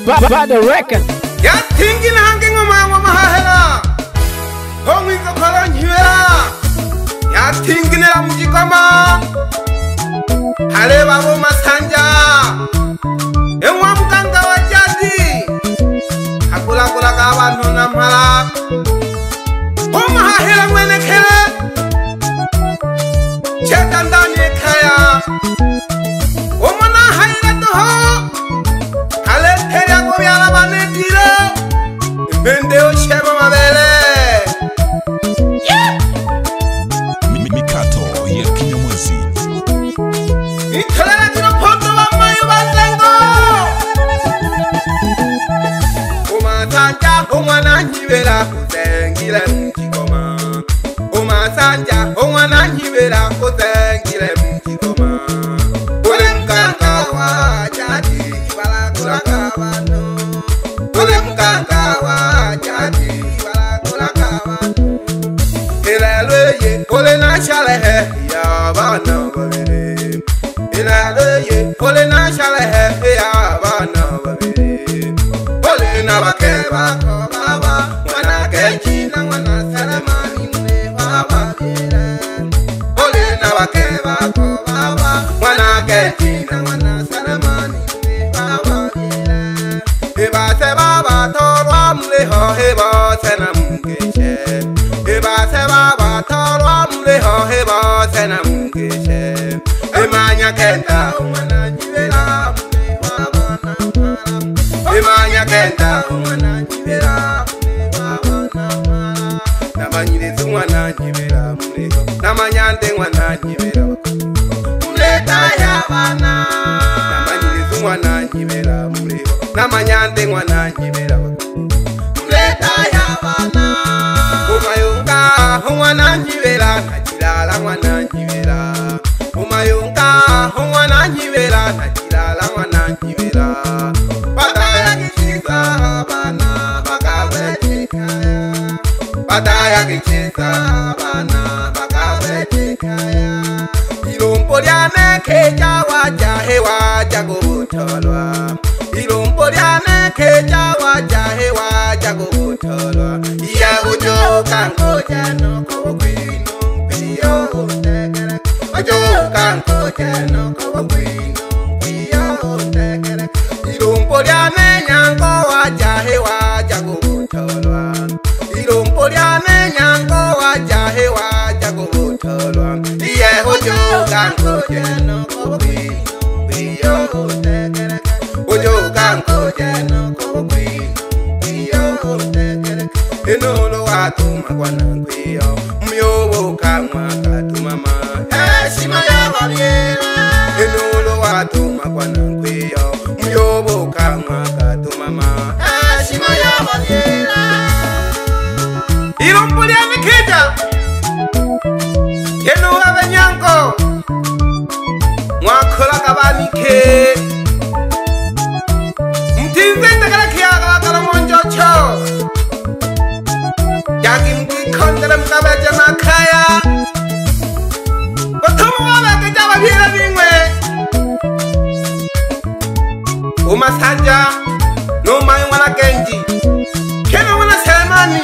Bad record. Ya tinggi na hangi ngoma mahela. Hongi ko kolon hiwela. Ya tinggi na muji kama. Hale babu masanja. Ewa mukanga wajadi. Hakula kula kawan nuna mhala. Oma hela mwene kele. Chetandani kaya. Oma na haira toho. Hale teria ko yala bane dire. Bende o shema mabele. Mikato ya Kinyamwezi. Ikolala tino poto wa mayu basengo. Uma sanja umwana nyibera kuzengile mchikoma. Uma sanja umwana nyibera kuzengile mchikoma. Ule mkanga wa jadi wala kulaka wano. Ule mkanga wa jadi wala kulaka wano. Ilaloye ule na shalehe ya bana babiri. Ilaloye ule na shalehe ya bana babiri. Ule na bakeba ko baba wana kechi na wana salamani mune baba bire. Ule na bakeba ko baba wana kechi na wana salamani mune baba bire. Eba se baba torwa mule ho eba se na mkeshe. Eba se baba torwa mule ho eba se na mkeshe. Emanya kenda umana nyibela mule baba na mala. Emanya kenda umana nyibela mule baba na mala. Namanyire zumwana nyibela mule. Namanyande mwana nyibela mule taya bana. Namanyire zumwana nyibela mule. Namanyande mwana nyibela mule taya bana. Umayunga mwana nyibela najilala mwana nyibela. Umayunga mwana nyibela najilala mwana nyibela. Bataya kichisa bana bakabechikaya. Bataya kichisa bana bakabechikaya. Ilumpo lyane keja waja hewa jago utolwa. Ilumpo lyane keja waja hewa jago utolwa. Iya ujo kanko jano kowo kwino piyo tekere. Ujo kanko jano kowo kwino piyo tekere. Ilumpo lyane nyango waja hewa jago utolwa. Ilumpo lyane nyango waja hewa jago utolwa. Iya ujo kanko jano kowo kwino piyo tekere. Ujo kanko jano kowo kwino piyo tekere. Enolo watuma kwana kwiyo myobo kamwa katumama heshima ya babyera. Enolo watuma kwana kwiyo myobo kamwa katumama heshima ya babyera. Ilumpuli ya mikija yenu abenyango mwakola kabanike mtinze ndakala kiyaga kala monjocho. Yagi mkikondere mkabeje makaya. Kotomu wabeke jaba vile bingwe. Umasanja Numa yungwana genji. Kena wana selemani.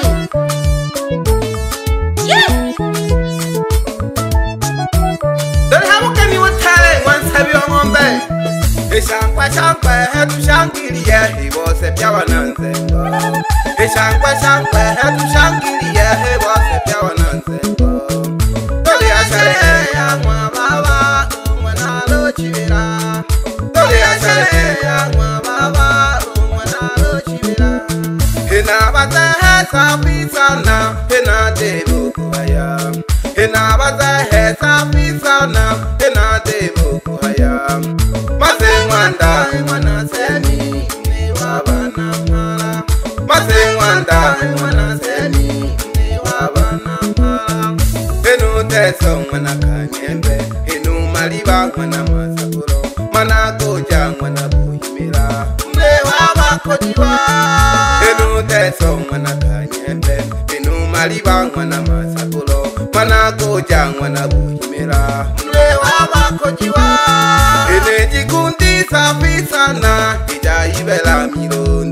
Dori hamuke ni watale wansabi wa ngombe. Ishangwa shangwe hetu shangiliye hibose pya wananzengo. Ishangwa shangwe hetu shangiliye hibose pya wananzengo. Toli ashale ya mwa baba umwana lochibira. Toli ashale ya mwa baba umwana lochibira. Hina baze hesa pisana hina debu kuhaya. Hina baze hesa pisana hina debu kuhaya. Mazengwanda mwana seni ni wabana mala. Mazengwanda mwana seni ni wabana mala. Enu teso mwana kanyembe. Enu maliba mwana masakuro. Mana koja mwana buhimira. Mle wabakojiwa. Enu teso mwana kanyembe. Enu maliba mwana masakuro. Mana koja mwana buhimira. Mle wabakojiwa. Ene jikundi safi sana. Ija ibela miro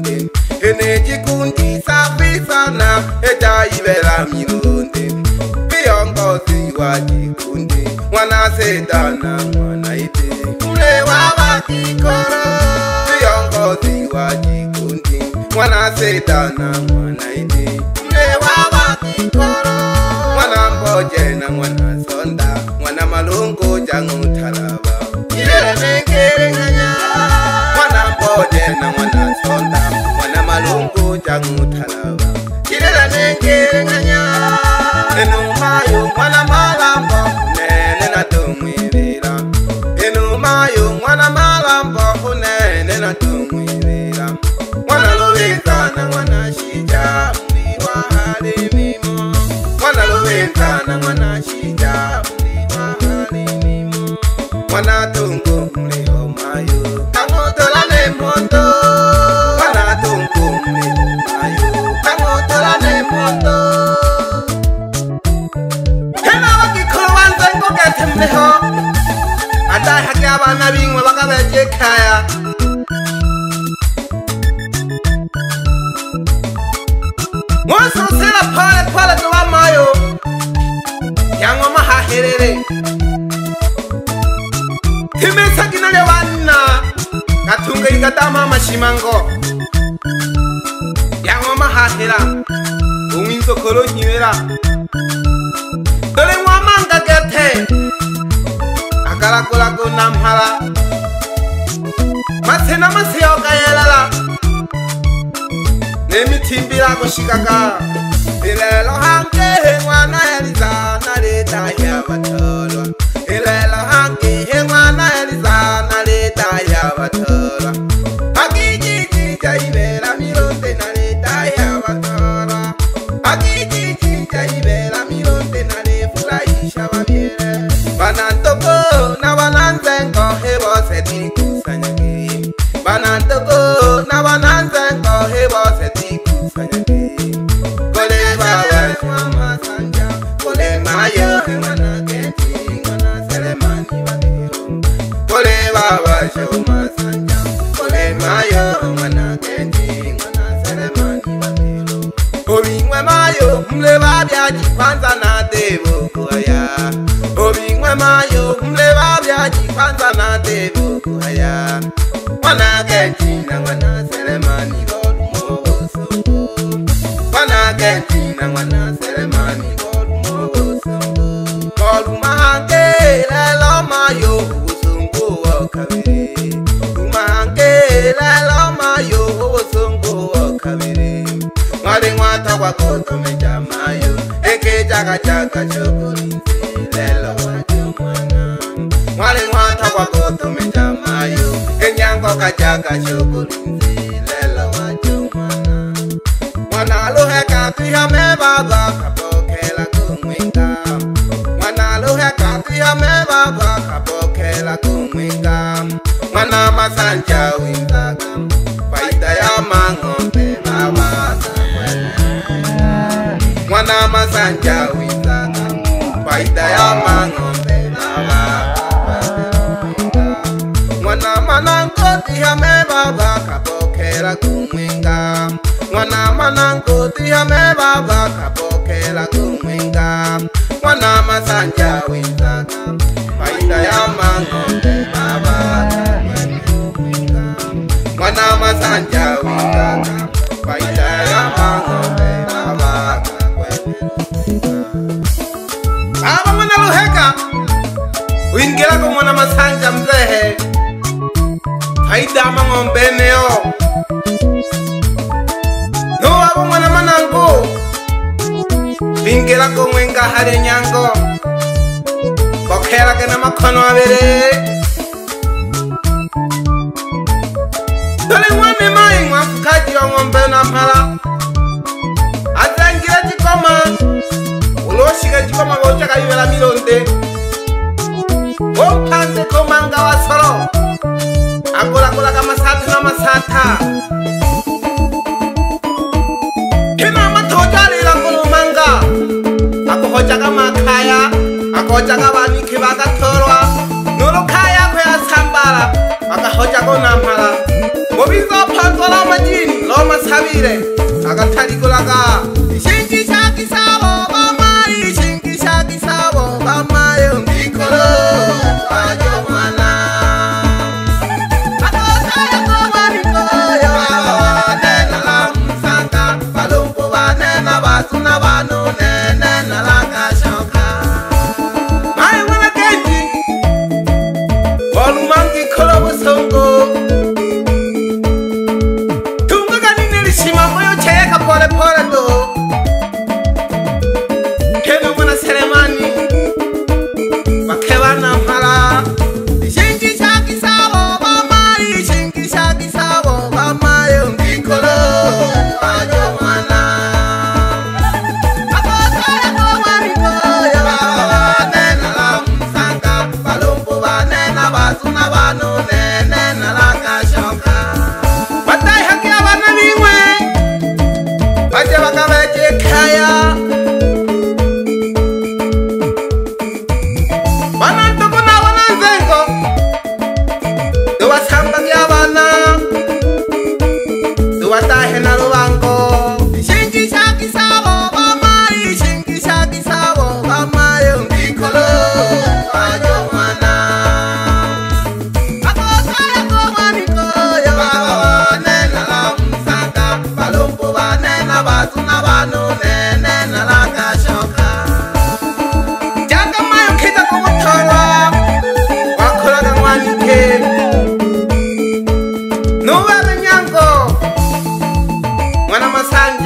sedana mwana ite ule wabakikoro tuyongozi wajikundi mwana sedana mwana ite ule wabakikoro mwana mboje na mwana sonda mwana malungu jangu talaba kirele mengere nganya mwana mboje na mwana sonda mwana malungu jangu talaba kirele mengere nganya enumayo mwana malambo nene na tumwibira enumayo mwana malambo nene na tumwibira mwana lobezana mwana shija mliwa halimimo mwana lobezana mwana shija mliwa halimimo mwana tungu mliho mayo tamotola nemoto mwana tungu mliho mayo tamotola nemoto Temleho ada hake abana bingwe bakabeje kaya Mwaso sera pale tuwa mayo Yangwa mahaherere Timesa kinale wana Katunga igatama mashimango Yangwa mahahera Uminzo kolo nyimera Dole mwamanga gete Akalakulako namhala Masena maseo kayelala Nemitimbira kushikaka Ilelo hanke mwana elizana leta ya batolwa Ilelo hanke mwana elizana leta ya batolwa Akijiji jaibela mironde na leta ya batolwa Akijiji jaibela mironde na lefulaisha wabiele Banantoko na bananzengo hebo seti kusanyage Banantoko na bananzengo hebo seti kusanyage Kole baba mama sanja Kole mayo mwana keti mwana selemani wabiro Kole baba shoma sanja Kole mayo mwana keti mwana selemani wabiro Obingwe mayo mle babyaji kwanza na debo kuhaya Obingwe mayo mle babyaji kwanza na debo kuhaya Mwana keti na mwana selemani godu mwosungu Mwana keti na mwana selemani godu mwosungu Godu mahange lelo mayo usungu wakabiri Umahange lelo mayo usungu wakabiri Mwari mwata kwa koto meja mayo Eke jaga jaga chokulinzi lelo wajo mwana Mwari mwata kwa koto meja mayo Enyango kajaga chokulinzi lelo wajo mwana Mwana luheka tuyame baba kapokela kumwinga Mwana luheka tuyame baba kapokela kumwinga Mwana masanja winzaga Faida ya mangombe baba Mwana masanja winzaga Faida ya mangombe baba Mwana manango tihame baba kapokela kumwinga Mwana manango tihame baba kapokela kumwinga Mwana masanja winzaga Faida ya mangombe baba Mwana masanja winzaga Faida ya mangombe baba Aba mwana luheka Uingela kwa mwana masanja mzehe Faida mangombe neo No aba mwana manangu Uingela kwa mwenga hale nyango Bokela kena makono abere Dole mwane mai mwafukaji wa ngombe na mpala Azangira jikoma Uloshika jikoma bochaka yubela milonde Opanze komanga wa soro Agola kama sata na masata Kena matojali la kulumanga Ako hoja kama kaya Ako hoja kama niki baka torwa Nuru kaya kwe asambala Aka hoja kona mpala Mobizo pantola majini Loma sabire Aka tarikulaga Shinki shaki sabo Mama Shinki shaki sabo Mama Yungikolo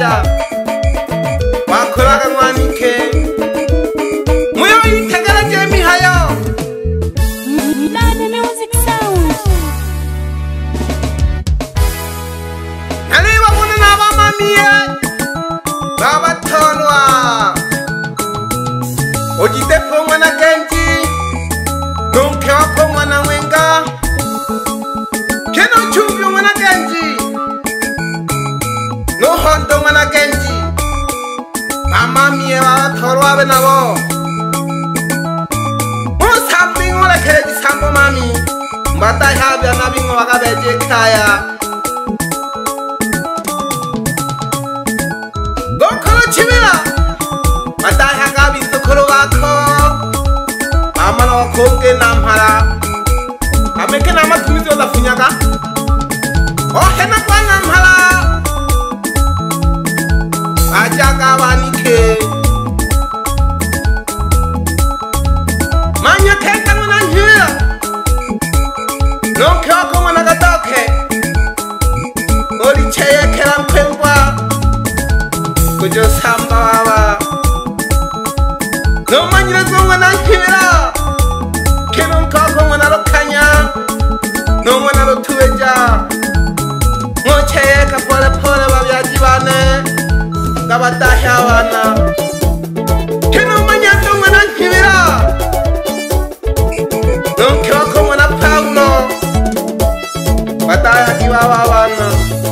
kaya wakoraga mwanike muyo yitegereje mihayo Nane Music Sound. nariba mune n'abamamiye babatorwa ojidepomwa na genji nonke wakomwa na mwenga keno chumbi mwana genji nohondo mwana genji bamamiye babatorwa be nabo musambi ngolekere gisambo mami mbatahabya nabingo bakabeje kaya gokoro chibira batahaga bisokoro bako amana wakonge nampara ameke namatumizo zafunyaga ohena kwa nampara ajaga banike manya keka mwana njira nonke wako mwana gadoke olicheye kera mkwengwa kujo samba baba nomanyire zomwana njira keno nkako mwana rokanya nomwana rotuweja mwocheye ka pole pole babyaji bane ngabatahe abana keno manyando mwana njira nonke wako mwana Paulo batahe baba abana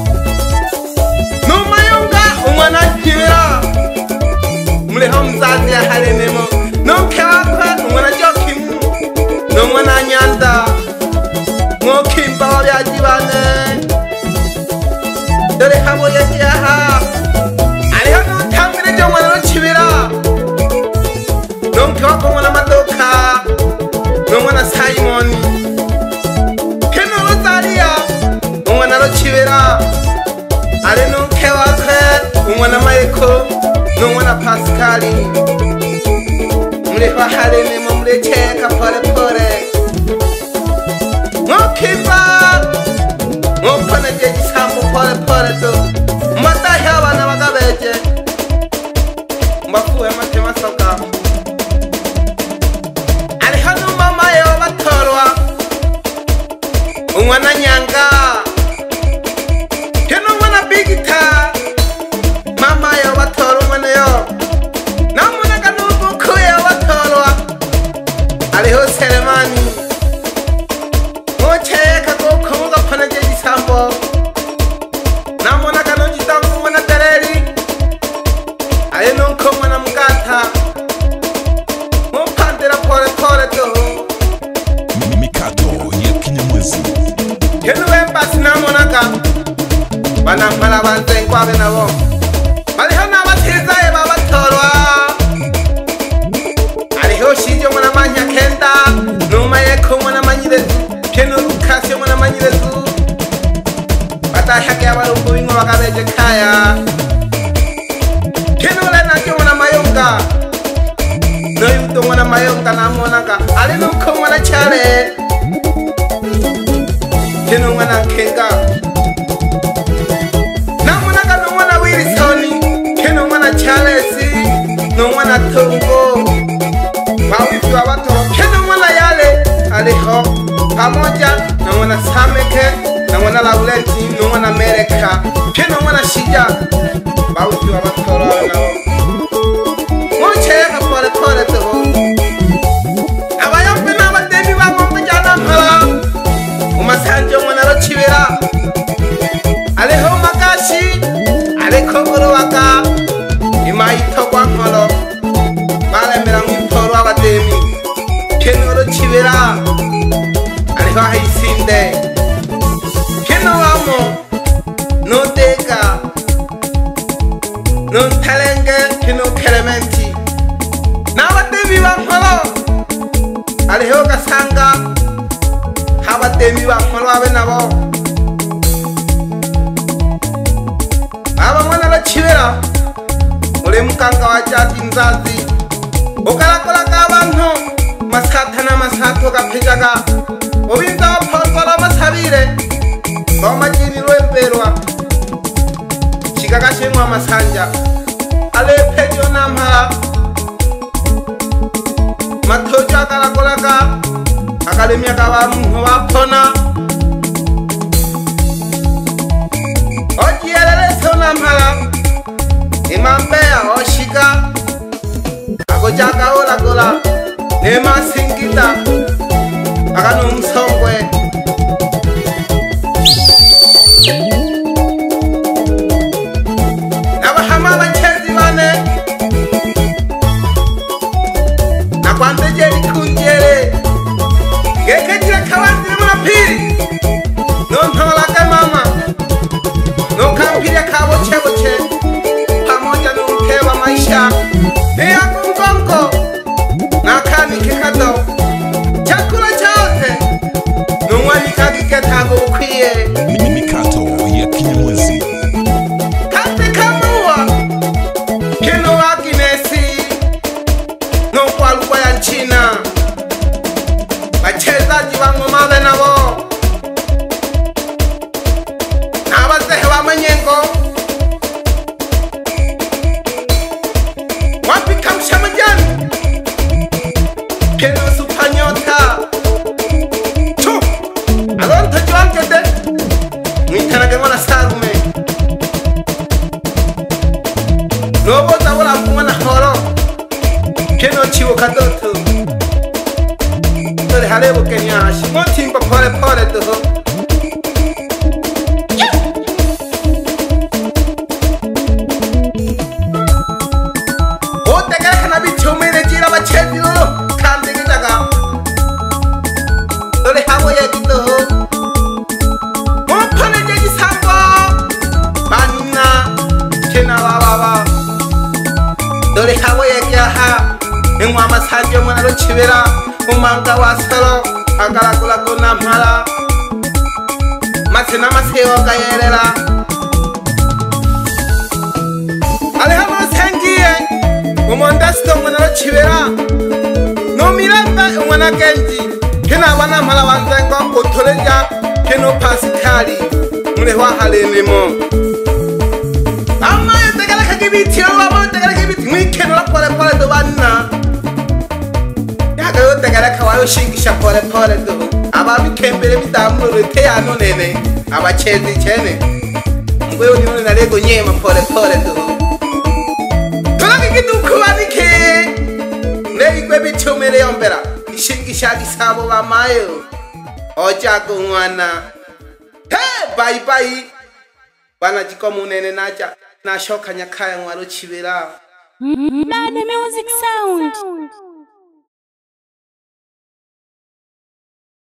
nomayonga umwana njira muleho mzazi yaharenemo nonke wako umwana Jokimu nomwana Nyanda mwokimba wabyaji bane dore habo yejaha ariho nutambire jo mwana rokibira nonke wako mwana Madoka nomwana Simoni keno Rosaria umwana rokibira ari nonke wako umwana Michael nomwana Pascali muleho harenemo murecheka pole pole mwokimba mwopana je gisambo pole pole to mbatahe abana bagabeje mbafuwe matema soka ari hano mama yo batorwa umwana Nyanga keno mwana Bigita mama yo batorwa umwana yo namuna kanubu kuye batorwa ariho Selemani mocheka kokomuga pana je gisambo namona kano gitambo mwana Tereri aye nonko mwana Mugata mopandira pole pole to Mikato ya Kinyamwezi. kenu embasi namona ka bana mpala banzenkwa be nabo baliho n'abatizaye babatorwa ariho Shije mwana Manya Kenda numa yeko mwana Manyirezu keno Lukasi mwana Manyirezu batahake abarungu bingo bakabeje kaya keno Lena jo mwana Mayonga noyuto mwana Mayonga namonaka ali nuko mwana Chale keno mwana Kenga namonaka no mwana Wilson keno mwana Charles no mwana Tongo bawifi wabatoro keno mwana Yale aliho pamoja na mwana Sameke na mwana Laurenti na mwana Mereka keno mwana Shija bawifi wabatoro nao mocheka pole pole to abayombe n'abademi bagomba jana mpala umasanjo mwana Rokibira aliho Magashi aliko Ngorowaka imayito kwa nkolo balemera mw'iporo abademi keno Rokibira ariho Hayisinde keno wamo Nodega Nontalenge keno Clementi n'abademi ba nkolo ariho Gasanga abademi ba nkolo abe nabo aba mwana Rokibira ule mukanga wa jadi nzazi ukarakoraga abantu masata n'amasato gapejaga ubinza bapfotora amasabire bamagiriro emberwa Gagashimwa masanja alepejo namhala matojo akalakolaka akalemya kabantu bapona ojiyeleleso namhala imambeya oshika akojakaolakola nemasingita akanumsongwe nabahama bachezi bane nakwandejeli kunjele geketile kawanzile mulapili nontolake mama nokampile kabocheboche pamoja nomkewa maisha neyakungongo nakanike kado chakula chaote nomwanikagiketago ukwiye Mikato ya Kinyamwezi. kate kamuwa keno waginesi nokwalugwa ya nchina bachezaji bangoma be nabo nabazehe bamenyengo wapika mshamajani keno supanyota tu alontoji wangede mwitanage ngona sarume noboza bulakumwa na horo keno chiwo kadoto dore harebo kenyashi motimba pole pole doho otegerekana bicyumire jira bachezi lolo kandi gidaga dore habo yegidoho mopone jegisambo banina kena bababa dore habo yegiaha engwa masanje mwana rochibera umanga wa salo agalagula gona mpala matsena maseo gayerera ale habo sengiye umondasto mwana rochibera no miramba umwana genji kena bana mpala wanzengo otoreja keno pasikali mulehwa halenemo amma yetegala kagibitio abo yetegala kagibiti mwikeno la pole pole do banna yagayo tegala kawayo shingisha pole pole do ababikembere bidamuro teyano nene abachezi chene ngweyo nione nalego nyema pole pole do tolaki kidukubanike neigwe bitumere yombera ishingisha gisabo bamayo ojago mwana he bye bye bana jikomunene naja nashoka nyakaya mwaro chibera Mad Music Sound.